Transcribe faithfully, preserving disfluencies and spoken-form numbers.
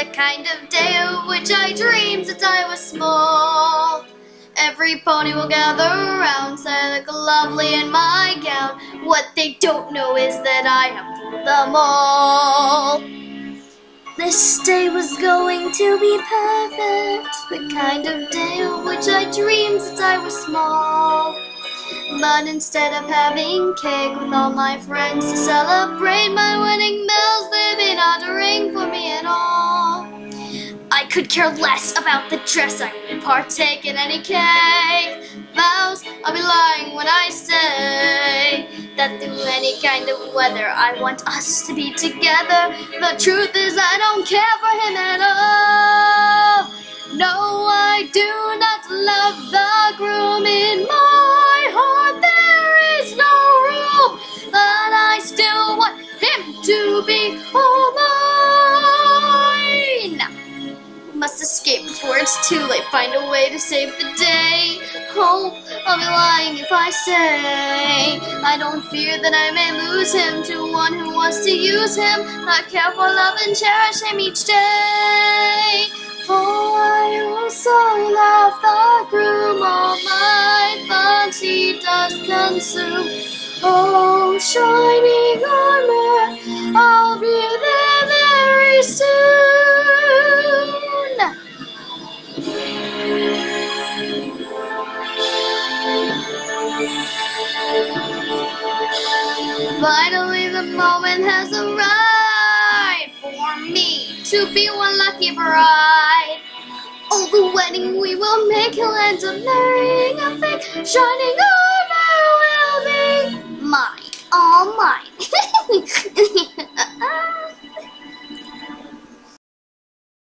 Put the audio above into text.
the kind of day of which I dreamed since I was small. Every pony will gather around, say I look lovely in my gown. What they don't know is that I have fooled them all. This day was going to be perfect, the kind of day of which I dreamed since I was small. But instead of having cake with all my friends to celebrate my wedding bells, they've been not a ring for me at all. I could care less about the dress, I would partake in any cake. Vows, I'll be lying when I say that through any kind of weather I want us to be together. The truth is I don't care for him at all. No, I do not love the groom. In my heart there is no room, but I still want him to be all mine. Must escape before it's too late, find a way to save the day. Oh, I'll be lying if I say I don't fear that I may lose him to one who wants to use him, not care for love and cherish him each day. For I also love the groom, all my thoughts he does consume. Oh, shining armor, I'll be there very soon. Finally the moment has arrived for me to be one lucky bride. Oh, the wedding we will make, he'll end up marrying a fake shining